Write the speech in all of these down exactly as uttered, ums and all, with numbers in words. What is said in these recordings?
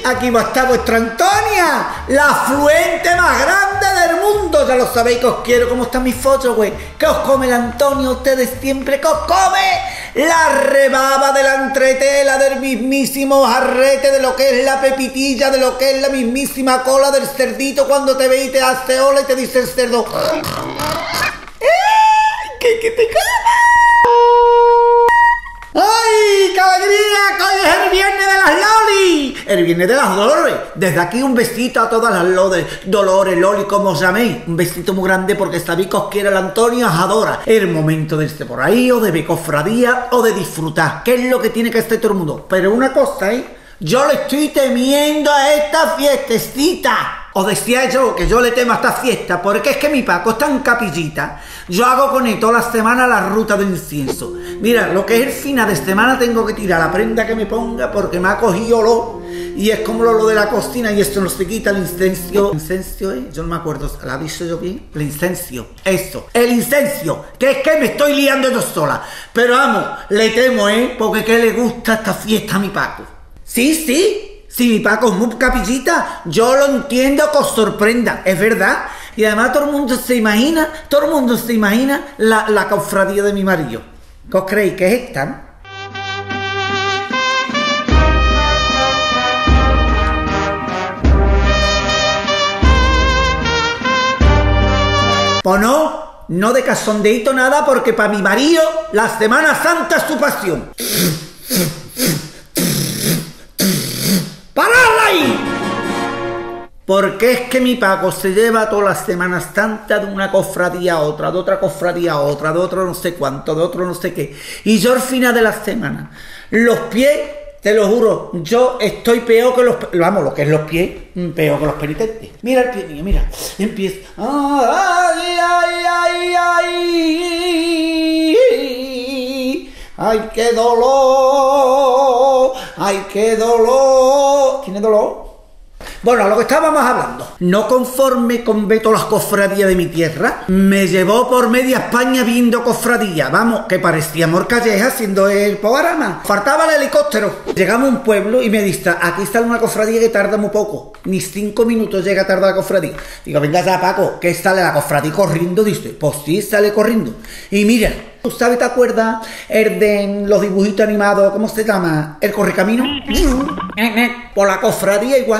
aquí va a estar vuestra Antonia, la afluente más grande del mundo. Ya lo sabéis que os quiero. ¿Cómo están mis fotos, güey? ¿Qué os come la Antonia ustedes siempre? ¿Qué os come? La rebaba de la entretela, del mismísimo jarrete, de lo que es la pepitilla, de lo que es la mismísima cola del cerdito cuando te ve y te hace ola y te dice el cerdo. ¡Que, que te cama! ¡Ay, qué alegría! ¡Que hoy es el viernes de las Loli! El viernes de las Dolores. Desde aquí un besito a todas las Loli, Dolores, Loli, como os llaméis. Un besito muy grande porque sabéis que os quiere el Antonio, os adora. El momento de irse por ahí, o de ver cofradía, o de disfrutar. ¿Qué es lo que tiene que hacer todo el mundo? Pero una cosa, ¿eh? Yo le estoy temiendo a esta fiestecita. Os decía yo que yo le temo a esta fiesta porque es que mi Paco está en capillita. Yo hago con él toda la semana la ruta de incienso. Mira, lo que es el final de semana tengo que tirar la prenda que me ponga porque me ha cogido lo. Y es como lo, lo de la cocina y esto no se quita, el incencio. ¿Incencio, eh? Yo no me acuerdo, ¿la he dicho yo bien? El incencio, eso, el incencio, que es que me estoy liando yo sola. Pero vamos, le temo, ¿eh? Porque que le gusta esta fiesta a mi Paco. Sí, sí. Si mi Paco es muy capillita, yo lo entiendo que os sorprenda, es verdad. Y además todo el mundo se imagina, todo el mundo se imagina la, la cofradía de mi marido. ¿Qué os creéis que es esta, no? Pues no, no de cachondeíto nada, porque para mi marido la Semana Santa es su pasión. ¡Paradla ahí! Porque es que mi Paco se lleva todas las Semanas Santas de una cofradía a otra, de otra cofradía a otra, de otro no sé cuánto, de otro no sé qué. Y yo al final de la semana, los pies, te lo juro, yo estoy peor que los... Vamos, lo que es los pies, peor que los penitentes. Mira el pie mío, mira. Empieza... ¡Ay, ay, ay, ay! ¡Ay, qué dolor! ¡Ay, qué dolor! ¿Tiene dolor? Bueno, a lo que estábamos hablando. No conforme con ver todas las cofradías de mi tierra, me llevó por media España viendo cofradías. Vamos, que parecía Morcalleja haciendo el programa. Faltaba el helicóptero. Llegamos a un pueblo y me dice, aquí está una cofradía que tarda muy poco. Ni cinco minutos llega a tardar la cofradía. Digo, venga ya, Paco, que sale la cofradía corriendo. Dice, pues sí, sale corriendo. Y mira, ¿tú sabes, te acuerdas el de los dibujitos animados, cómo se llama? El Correcamino. Por la cofradía igual.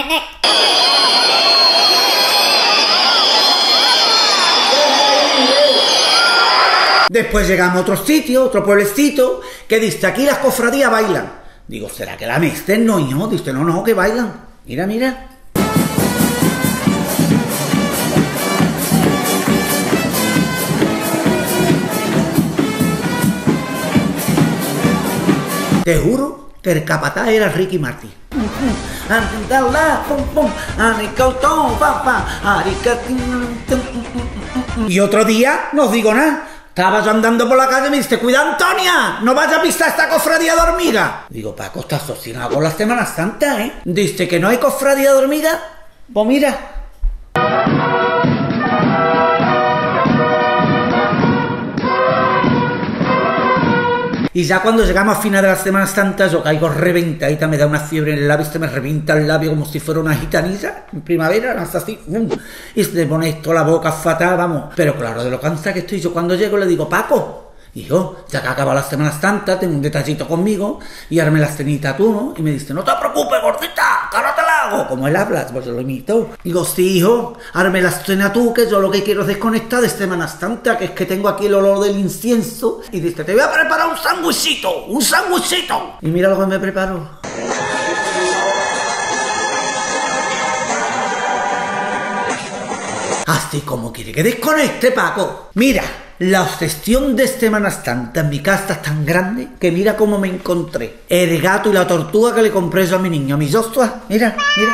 Después llegamos a otro sitio, otro pueblecito, que dice, aquí las cofradías bailan. Digo, ¿será que la mester no, hijo? Dice, no, no, que bailan. Mira, mira. Te juro que el capataz era Ricky Martin. Y otro día, no os digo nada, estaba yo andando por la calle y me dice, cuida Antonia, no vayas a pisar esta cofradía de hormigas. Digo, Paco, estás asociado con la Semana Santa, ¿eh? Dice que no hay cofradía de hormigas. Pues mira. Y ya cuando llegamos a final de la Semana Santa, yo caigo reventadita, me da una fiebre en el labio, se me revienta el labio como si fuera una gitanilla en primavera, no sé así, ¡bum! Y se me pone esto la boca fatal, vamos. Pero claro, de lo cansada que estoy, yo cuando llego le digo, Paco, hijo, ya que acaba la Semana Santa, tengo un detallito conmigo, y ahora me la cenita tú, ¿no? Y me dice, no te preocupes, gordita, que ahora te la hago. Como él habla, pues yo lo imito. Digo, sí, hijo, ahora me la cena tú, que yo lo que quiero es desconectar de Semana Santa, que es que tengo aquí el olor del incienso. Y dice, te voy a preparar un sándwichito, un sándwichito. Y mira lo que me preparo. Así como quiere que desconecte, Paco. Mira, la obsesión de Semana Santa en mi casa es tan grande que mira cómo me encontré. El gato y la tortuga que le compré yo a mi niño, a mi Joshua. Mira, mira.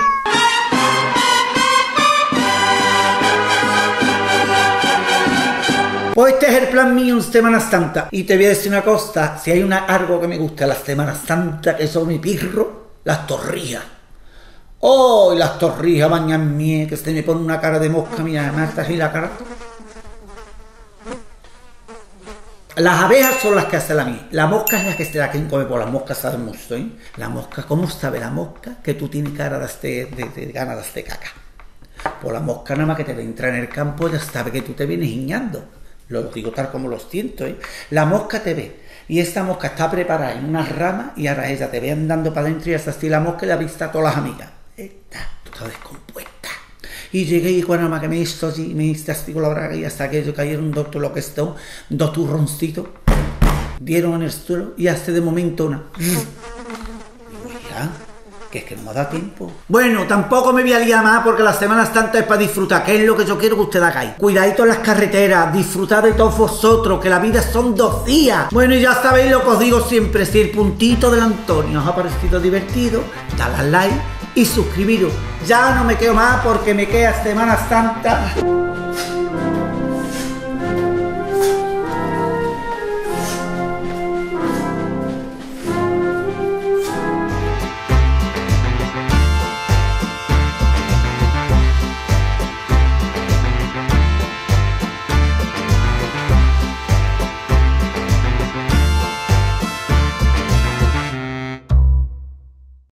Pues este es el plan mío en Semana Santa. Y te voy a decir una cosa, si hay una, algo que me gusta en la Semana Santa, que son mi pirro, las torrijas. ¡Oh! Y las torrijas bañan mie, que se me pone una cara de mosca, mira, me hace así la cara. Las abejas son las que hacen la miel. La mosca es la que se la quieren comer, por las moscas saben mucho, ¿eh? La mosca, ¿cómo sabe la mosca que tú tienes cara de, este, de, de ganas de este caca? Por la mosca nada más que te entra en el campo ya sabe que tú te vienes guiñando. Lo digo tal como lo siento, ¿eh? La mosca te ve. Y esta mosca está preparada en unas ramas y ahora ella te ve andando para adentro y hasta así la mosca le avista a todas las amigas. Esta, tú estás descompuesta. Y llegué y cuando más que me hizo así, me hice así con la braga y hasta que yo cayeron un doctor lo que esto, dos turroncitos, dieron en el suelo y hace de momento una. Digo, ya, que es que no me da tiempo. Bueno, tampoco me voy a liar más porque la Semana Santa es para disfrutar, que es lo que yo quiero que usted hagáis. Cuidadito en las carreteras, disfrutad de todos vosotros, que la vida son dos días. Bueno, y ya sabéis lo que os digo siempre, si el puntito del Antonio os ha parecido divertido, dale al like y suscribiros. Ya no me quedo más porque me queda Semana Santa.